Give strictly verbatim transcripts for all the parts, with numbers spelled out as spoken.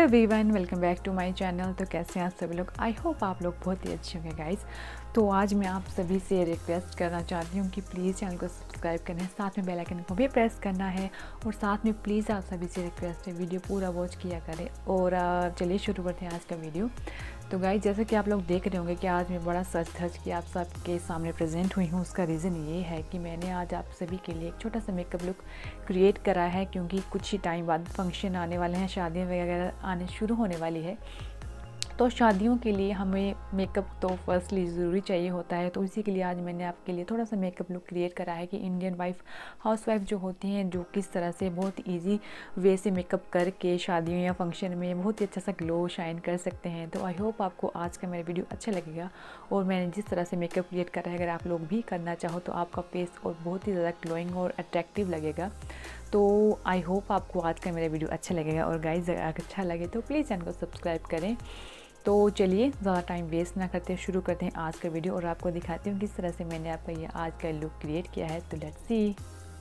Everyone, welcome back to my channel. तो कैसे हैं आप सभी लोग? आई होप आप लोग बहुत ही अच्छे होंगे गाइस। तो आज मैं आप सभी से रिक्वेस्ट करना चाहती हूँ कि प्लीज़ चैनल को सब्सक्राइब करें, साथ में बेल आइकन को भी प्रेस करना है और साथ में प्लीज़ आप सभी से रिक्वेस्ट है वीडियो पूरा वॉच किया करें। और चलिए शुरू करते हैं आज का वीडियो। तो गाइस, जैसे कि आप लोग देख रहे होंगे कि आज मैं बड़ा सच धज के आप सबके सामने प्रेजेंट हुई हूँ। उसका रीज़न ये है कि मैंने आज आप सभी के लिए एक छोटा सा मेकअप लुक क्रिएट करा है, क्योंकि कुछ ही टाइम बाद फंक्शन आने वाले हैं, शादियाँ वगैरह आने शुरू होने वाली है। तो शादियों के लिए हमें मेकअप तो फर्स्टली ज़रूरी चाहिए होता है। तो इसी के लिए आज मैंने आपके लिए थोड़ा सा मेकअप लुक क्रिएट करा है कि इंडियन वाइफ हाउस वाइफ जो होती हैं, जो किस तरह से बहुत इजी वे से मेकअप करके शादियों या फंक्शन में बहुत ही अच्छा सा ग्लो शाइन कर सकते हैं। तो आई होप आपको आज का मेरा वीडियो अच्छा लगेगा और मैंने जिस तरह से मेकअप क्रिएट करा है, अगर आप लोग भी करना चाहो तो आपका फेस और बहुत ही ज़्यादा ग्लोइंग और अट्रैक्टिव लगेगा। तो आई होप आपको आज का मेरा वीडियो अच्छा लगेगा। और गाइस, अगर अच्छा लगे तो प्लीज़ चैनल को सब्सक्राइब करें। तो चलिए ज़्यादा टाइम वेस्ट ना करते शुरू करते हैं आज का वीडियो और आपको दिखाती हूँ किस तरह से मैंने आपका ये आज का लुक क्रिएट किया है। तो लेट्स सी।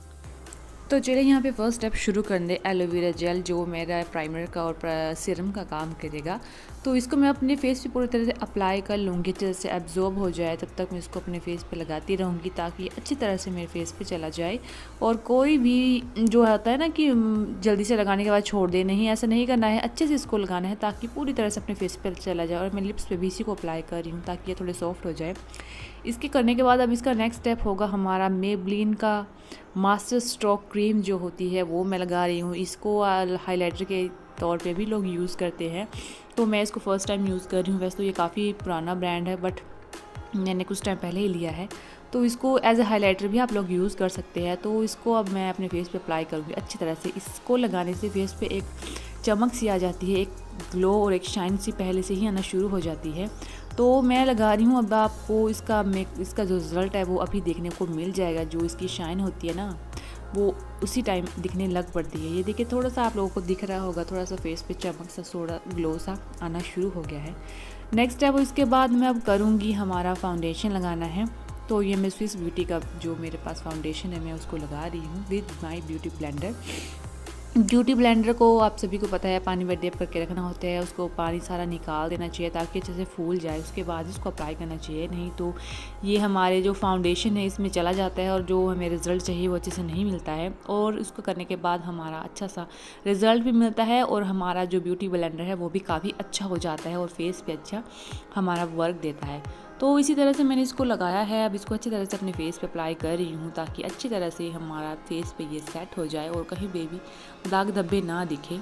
तो चलिए यहाँ पे फर्स्ट स्टेप शुरू कर दे एलोवेरा जेल, जो मेरा प्राइमर का और सीरम का काम करेगा। तो इसको मैं अपने फेस पे पूरी तरह से अप्लाई कर लूँगी, अच्छे से एब्जॉर्ब हो जाए तब तक मैं इसको अपने फेस पे लगाती रहूँगी, ताकि अच्छी तरह से मेरे फेस पे चला जाए। और कोई भी जो होता है ना कि जल्दी से लगाने के बाद छोड़ दे, नहीं, ऐसा नहीं करना है, अच्छे से इसको लगाना है ताकि पूरी तरह से अपने फेस पर चला जाए। और मैं लिप्स पे भी इसी को अप्लाई कर रही हूँ ताकि ये थोड़े सॉफ्ट हो जाए। इसके करने के बाद अब इसका नेक्स्ट स्टेप होगा हमारा मेबलिन का मास्टर स्ट्रोक क्रीम जो होती है, वो मैं लगा रही हूँ। इसको हाइलाइटर के तौर पे भी लोग यूज़ करते हैं, तो मैं इसको फ़र्स्ट टाइम यूज़ कर रही हूँ। वैसे तो ये काफ़ी पुराना ब्रांड है, बट मैंने कुछ टाइम पहले ही लिया है। तो इसको एज ए हाइलाइटर भी आप लोग यूज़ कर सकते हैं। तो इसको अब मैं अपने फेस पे अप्लाई करूँगी अच्छी तरह से। इसको लगाने से फेस पे एक चमक सी आ जाती है, एक ग्लो और एक शाइन सी पहले से ही आना शुरू हो जाती है। तो मैं लगा रही हूँ। अब आपको इसका मेक इसका जो रिज़ल्ट है वो अभी देखने को मिल जाएगा। जो इसकी शाइन होती है ना, वो उसी टाइम दिखने लग पड़ती है। ये देखिए, थोड़ा सा आप लोगों को दिख रहा होगा, थोड़ा सा फेस पे चमक सा, थोड़ा ग्लो सा आना शुरू हो गया है। नेक्स्ट स्टेप इसके बाद मैं अब करूँगी हमारा फाउंडेशन लगाना है। तो ये मैं स्विस ब्यूटी का जो मेरे पास फाउंडेशन है, मैं उसको लगा रही हूँ with my beauty blender. Beauty blender को आप सभी को पता है पानी में डिप करके रखना होता है, उसको पानी सारा निकाल देना चाहिए ताकि अच्छे से फूल जाए। उसके बाद इसको अप्लाई करना चाहिए, नहीं तो ये हमारे जो फाउंडेशन है इसमें चला जाता है और जो हमें रिज़ल्ट चाहिए वो अच्छे से नहीं मिलता है। और उसको करने के बाद हमारा अच्छा सा रिज़ल्ट भी मिलता है और हमारा जो ब्यूटी ब्लेंडर है वो भी काफ़ी अच्छा हो जाता है और फेस पे अच्छा हमारा वर्क देता है। तो इसी तरह से मैंने इसको लगाया है। अब इसको अच्छी तरह से अपने फेस पे अप्लाई कर रही हूँ ताकि अच्छी तरह से हमारा फेस पे ये सेट हो जाए और कहीं पे भी दाग धब्बे ना दिखे।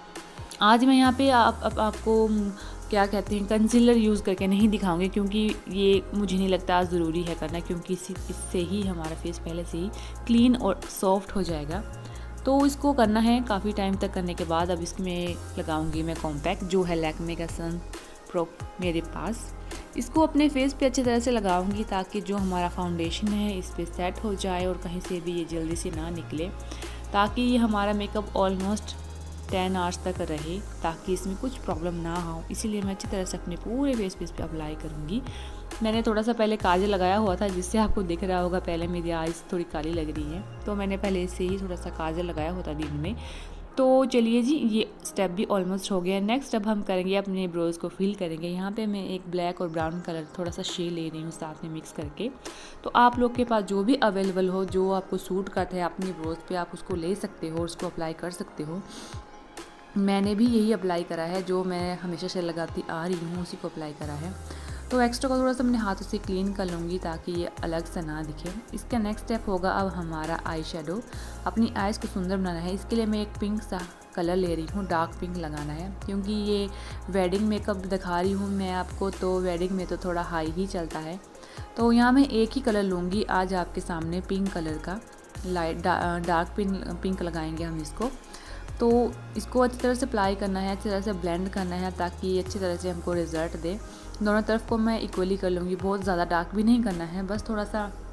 आज मैं यहाँ पे आप, आप आपको क्या कहते हैं कंसीलर यूज़ करके नहीं दिखाऊंगी, क्योंकि ये मुझे नहीं लगता ज़रूरी है करना, क्योंकि इसी इससे ही हमारा फेस पहले से ही क्लीन और सॉफ्ट हो जाएगा। तो इसको करना है काफ़ी टाइम तक करने के बाद अब इसमें लगाऊंगी मैं कॉम्पैक्ट, जो है लैक्मे का सन प्रो मेरे पास। इसको अपने फेस पे अच्छी तरह से लगाऊंगी ताकि जो हमारा फाउंडेशन है इस पे सेट हो जाए और कहीं से भी ये जल्दी से ना निकले, ताकि ये हमारा मेकअप ऑलमोस्ट टेन आवर्स तक रहे, ताकि इसमें कुछ प्रॉब्लम ना हो। इसीलिए मैं अच्छी तरह से अपने पूरे फेस पे इस पे अप्लाई करूँगी। मैंने थोड़ा सा पहले काजल लगाया हुआ था, जिससे आपको दिख रहा होगा पहले मेरी आईज थोड़ी काली लग रही है, तो मैंने पहले इससे ही थोड़ा सा काजल लगाया होता दिन में। तो चलिए जी, ये स्टेप भी ऑलमोस्ट हो गया। नेक्स्ट अब हम करेंगे अपने ब्रोज़ को फिल करेंगे। यहाँ पे मैं एक ब्लैक और ब्राउन कलर थोड़ा सा शेड ले रही हूँ साथ में मिक्स करके। तो आप लोग के पास जो भी अवेलेबल हो, जो आपको सूट करता है अपनी ब्रोज़ पे, आप उसको ले सकते हो और उसको अप्लाई कर सकते हो। मैंने भी यही अप्लाई करा है, जो मैं हमेशा से लगाती आ रही हूँ उसी को अप्लाई करा है। तो एक्स्ट्रा को थोड़ा सा अपने हाथों से क्लीन कर लूँगी ताकि ये अलग सा ना दिखे। इसका नेक्स्ट स्टेप होगा अब हमारा आई शेडो। अपनी आइज़ को सुंदर बनाना है। इसके लिए मैं एक पिंक सा कलर ले रही हूँ, डार्क पिंक लगाना है, क्योंकि ये वेडिंग मेकअप दिखा रही हूँ मैं आपको, तो वेडिंग में तो थोड़ा हाई ही चलता है। तो यहाँ मैं एक ही कलर लूँगी आज आपके सामने, पिंक कलर का, लाइट डार्क पिंक पिंक लगाएंगे हम इसको। तो इसको अच्छी तरह से अप्लाई करना है, अच्छी तरह से ब्लेंड करना है ताकि अच्छी तरह से हमको रिज़ल्ट दे। दोनों तरफ को मैं इक्वली कर लूँगी, बहुत ज़्यादा डार्क भी नहीं करना है, बस थोड़ा सा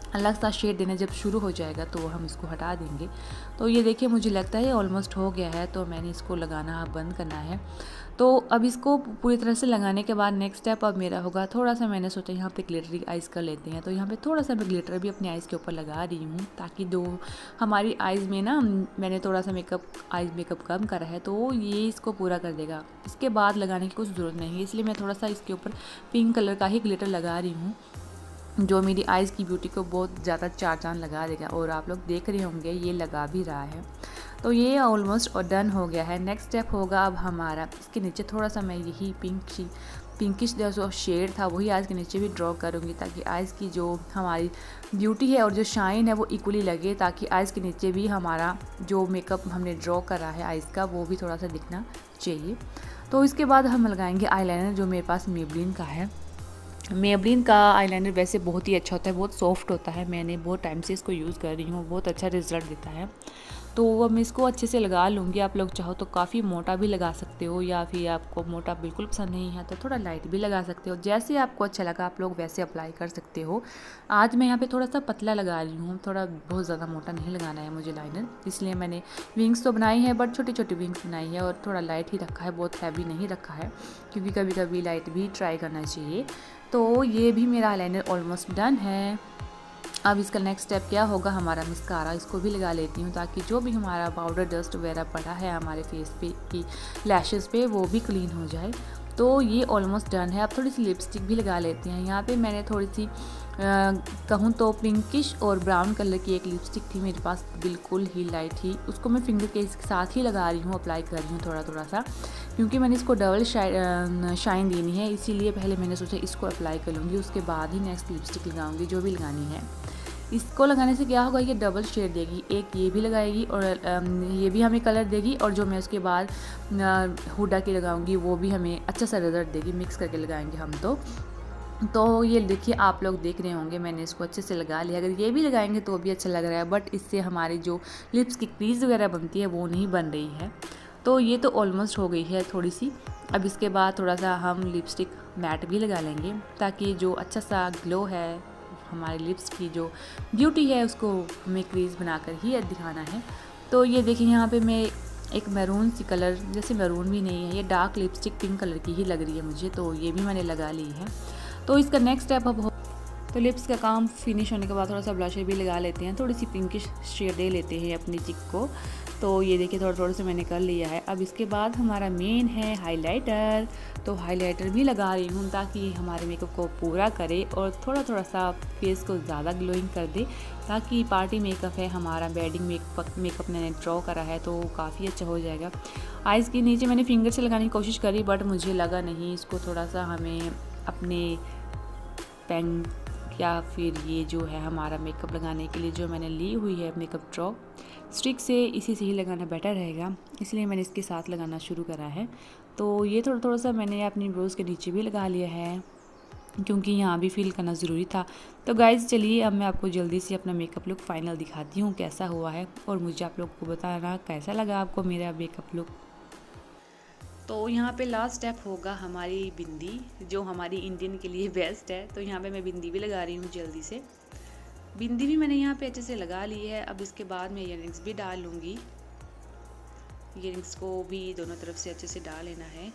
अलग सा शेड देना जब शुरू हो जाएगा तो हम इसको हटा देंगे। तो ये देखिए मुझे लगता है ऑलमोस्ट हो गया है, तो मैंने इसको लगाना बंद करना है। तो अब इसको पूरी तरह से लगाने के बाद नेक्स्ट स्टेप अब मेरा होगा, थोड़ा सा मैंने सोचा यहाँ पे ग्लिटरी आइज़ कर लेते हैं। तो यहाँ पे थोड़ा सा मैं ग्लिटर भी अपनी आइज़ के ऊपर लगा रही हूँ, ताकि दो हमारी आइज़ में ना, मैंने थोड़ा सा मेकअप आइज़ मेकअप कम करा है तो ये इसको पूरा कर देगा। इसके बाद लगाने की कुछ ज़रूरत नहीं है, इसलिए मैं थोड़ा सा इसके ऊपर पिंक कलर का ही ग्लिटर लगा रही हूँ, जो मेरी आइज़ की ब्यूटी को बहुत ज़्यादा चार चांद लगा देगा। और आप लोग देख रहे होंगे ये लगा भी रहा है। तो ये ऑलमोस्ट और डन हो गया है। नेक्स्ट स्टेप होगा अब हमारा, इसके नीचे थोड़ा सा मैं यही पिंक शी पिंकिश जो शेड था वही आइज़ के नीचे भी ड्रॉ करूँगी, ताकि आइज़ की जो हमारी ब्यूटी है और जो शाइन है वो इक्वली लगे, ताकि आइज़ के नीचे भी हमारा जो मेकअप हमने ड्रॉ करा है आइज़ का वो भी थोड़ा सा दिखना चाहिए। तो इसके बाद हम लगाएंगे आईलाइनर, जो मेरे पास मेबलिन का है। मेबलिन का आईलाइनर वैसे बहुत ही अच्छा होता है, बहुत सॉफ्ट होता है। मैंने बहुत टाइम से इसको यूज़ कर रही हूँ, बहुत अच्छा रिजल्ट देता है। तो अब मैं इसको अच्छे से लगा लूँगी। आप लोग चाहो तो काफ़ी मोटा भी लगा सकते हो, या फिर आपको मोटा बिल्कुल पसंद नहीं है तो थोड़ा लाइट भी लगा सकते हो। जैसे आपको अच्छा लगा आप लोग वैसे अप्लाई कर सकते हो। आज मैं यहाँ पे थोड़ा सा पतला लगा रही हूँ, थोड़ा बहुत ज़्यादा मोटा नहीं लगाना है मुझे लाइनर, इसलिए मैंने विंग्स तो बनाई है बट छोटी छोटी विंग्स बनाई है और थोड़ा लाइट ही रखा है, बहुत हैवी नहीं रखा है, क्योंकि कभी कभी लाइट भी ट्राई करना चाहिए। तो ये भी मेरा आईलाइनर ऑलमोस्ट डन है। अब इसका नेक्स्ट स्टेप क्या होगा, हमारा मस्कारा, इसको भी लगा लेती हूँ, ताकि जो भी हमारा पाउडर डस्ट वगैरह पड़ा है हमारे फेस पे की लैशेस पे वो भी क्लीन हो जाए। तो ये ऑलमोस्ट डन है। अब थोड़ी सी लिपस्टिक भी लगा लेते हैं। यहाँ पे मैंने थोड़ी सी कहूँ तो पिंकिश और ब्राउन कलर की एक लिपस्टिक थी मेरे पास, बिल्कुल ही लाइट ही, उसको मैं फिंगर के साथ ही लगा रही हूँ, अप्लाई कर रही हूँ थोड़ा थोड़ा सा, क्योंकि मैंने इसको डबल शाइन देनी है, इसीलिए पहले मैंने सोचा इसको अप्लाई कर लूँगी, उसके बाद ही नेक्स्ट लिपस्टिक लगाऊंगी जो भी लगानी है। इसको लगाने से क्या होगा, ये डबल शेड देगी, एक ये भी लगाएगी और ये भी हमें कलर देगी, और जो मैं उसके बाद हुडा की लगाऊंगी वो भी हमें अच्छा सा रिजल्ट देगी। मिक्स करके लगाएंगे हम तो तो ये देखिए आप लोग देख रहे होंगे मैंने इसको अच्छे से लगा लिया। अगर ये भी लगाएंगे तो भी अच्छा लग रहा है, बट इससे हमारी जो लिप्स की क्रीज वगैरह बनती है वो नहीं बन रही है। तो ये तो ऑलमोस्ट हो गई है थोड़ी सी। अब इसके बाद थोड़ा सा हम लिपस्टिक मैट भी लगा लेंगे, ताकि जो अच्छा सा ग्लो है हमारे लिप्स की जो ब्यूटी है उसको हमें क्रीज बनाकर ही दिखाना है। तो ये देखिए यहाँ पे मैं एक मैरून सी कलर, जैसे मैरून भी नहीं है, ये डार्क लिपस्टिक पिंक कलर की ही लग रही है मुझे, तो ये भी मैंने लगा ली है। तो इसका नेक्स्ट स्टेप अब हो, तो लिप्स का काम फिनिश होने के बाद थोड़ा सा ब्लशर भी लगा लेते हैं, थोड़ी सी पिंकिश शेड दे लेते हैं अपनी चिक को। तो ये देखिए थोड़ा थोड़ा सा मैंने कर लिया है। अब इसके बाद हमारा मेन है हाइलाइटर। तो हाइलाइटर भी लगा रही हूँ ताकि हमारे मेकअप को पूरा करे और थोड़ा थोड़ा सा फेस को ज़्यादा ग्लोइंग कर दे, ताकि पार्टी मेकअप है हमारा, वेडिंग मेकअप मेकअप मैंने ड्रॉ करा है तो काफ़ी अच्छा हो जाएगा। आइज़ के नीचे मैंने फिंगर से लगाने की कोशिश करी, बट मुझे लगा नहीं, इसको थोड़ा सा हमें अपने पेन या फिर ये जो है हमारा मेकअप लगाने के लिए जो मैंने ली हुई है मेकअप ड्रॉ स्टिक से, इसी से ही लगाना बेटर रहेगा, इसलिए मैंने इसके साथ लगाना शुरू करा है। तो ये थोड़ा थोड़ा सा मैंने अपनी ब्रोज के नीचे भी लगा लिया है, क्योंकि यहाँ भी फील करना ज़रूरी था। तो गाइज़ चलिए अब मैं आपको जल्दी से अपना मेकअप लुक फाइनल दिखाती हूँ कैसा हुआ है, और मुझे आप लोग को बताना कैसा लगा आपको मेरा मेकअप लुक। तो यहाँ पे लास्ट स्टेप होगा हमारी बिंदी, जो हमारी इंडियन के लिए बेस्ट है। तो यहाँ पे मैं बिंदी भी लगा रही हूँ जल्दी से। बिंदी भी मैंने यहाँ पे अच्छे से लगा ली है। अब इसके बाद मैं ईयररिंग्स भी डाल लूँगी। ईयररिंग्स को भी दोनों तरफ से अच्छे से डाल लेना है।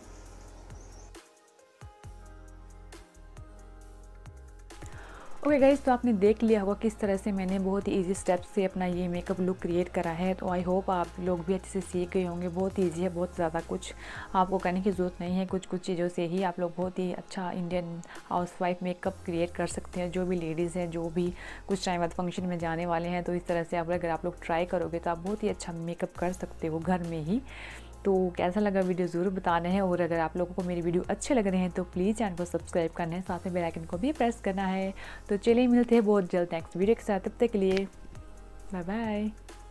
ओके गाइस, तो आपने देख लिया होगा किस तरह से मैंने बहुत ही इजी स्टेप से अपना ये मेकअप लुक क्रिएट करा है। तो आई होप आप लोग भी अच्छे से सीख गए होंगे। बहुत इजी है, बहुत ज़्यादा कुछ आपको करने की ज़रूरत नहीं है। कुछ कुछ चीज़ों से ही आप लोग बहुत ही अच्छा इंडियन हाउसवाइफ मेकअप क्रिएट कर सकते हैं। जो भी लेडीज़ हैं, जो भी कुछ टाइम बाद फंक्शन में जाने वाले हैं, तो इस तरह से आप अगर आप लोग ट्राई करोगे तो आप बहुत ही अच्छा मेकअप कर सकते हो घर में ही। तो कैसा लगा वीडियो ज़रूर बताना है, और अगर आप लोगों को मेरी वीडियो अच्छे लग रहे हैं तो प्लीज़ चैनल को सब्सक्राइब करना है, साथ में बेल आइकन को भी प्रेस करना है। तो चलिए मिलते हैं बहुत जल्द नेक्स्ट वीडियो के साथ, तब तक के लिए बाय बाय।